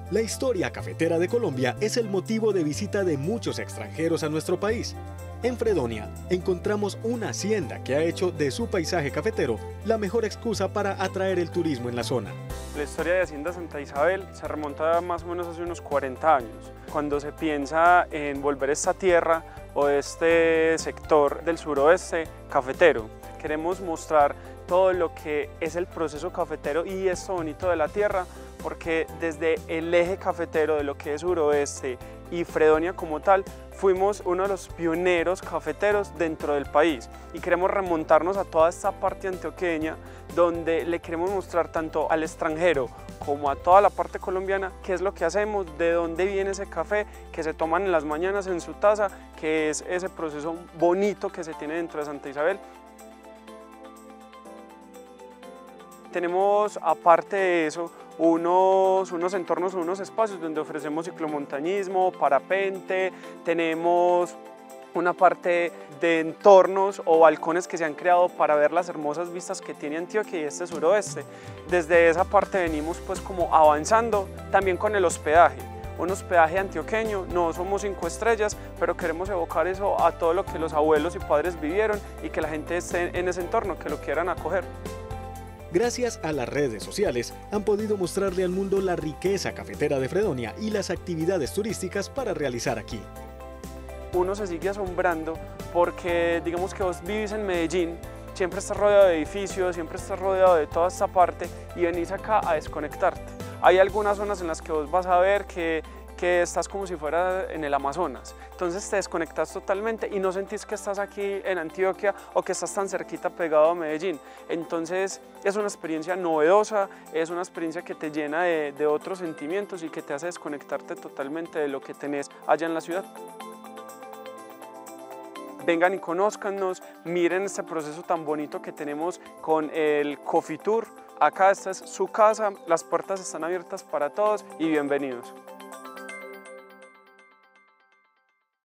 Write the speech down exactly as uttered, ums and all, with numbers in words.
La historia cafetera de Colombia es el motivo de visita de muchos extranjeros a nuestro país. En Fredonia encontramos una hacienda que ha hecho de su paisaje cafetero la mejor excusa para atraer el turismo en la zona. La historia de Hacienda Santa Isabel se remonta más o menos hace unos cuarenta años, cuando se piensa en volver esta tierra o este sector del suroeste cafetero. Queremos mostrar todo lo que es el proceso cafetero y esto bonito de la tierra, porque desde el eje cafetero de lo que es suroeste y Fredonia como tal, fuimos uno de los pioneros cafeteros dentro del país y queremos remontarnos a toda esta parte antioqueña donde le queremos mostrar tanto al extranjero como a toda la parte colombiana qué es lo que hacemos, de dónde viene ese café que se toman en las mañanas en su taza, que es ese proceso bonito que se tiene dentro de Santa Isabel. Tenemos, aparte de eso, unos, unos entornos, unos espacios donde ofrecemos ciclomontañismo, parapente, tenemos una parte de entornos o balcones que se han creado para ver las hermosas vistas que tiene Antioquia y este suroeste. Desde esa parte venimos pues como avanzando, también con el hospedaje. Un hospedaje antioqueño, no somos cinco estrellas, pero queremos evocar eso a todo lo que los abuelos y padres vivieron y que la gente esté en ese entorno, que lo quieran acoger. Gracias a las redes sociales han podido mostrarle al mundo la riqueza cafetera de Fredonia y las actividades turísticas para realizar aquí. Uno se sigue asombrando porque digamos que vos vivís en Medellín, siempre estás rodeado de edificios, siempre estás rodeado de toda esta parte y venís acá a desconectarte. Hay algunas zonas en las que vos vas a ver que que estás como si fuera en el Amazonas, entonces te desconectas totalmente y no sentís que estás aquí en Antioquia o que estás tan cerquita pegado a Medellín. Entonces es una experiencia novedosa, es una experiencia que te llena de, de otros sentimientos y que te hace desconectarte totalmente de lo que tenés allá en la ciudad. Vengan y conózcanos, miren este proceso tan bonito que tenemos con el Coffee Tour. Acá esta es su casa, las puertas están abiertas para todos y bienvenidos.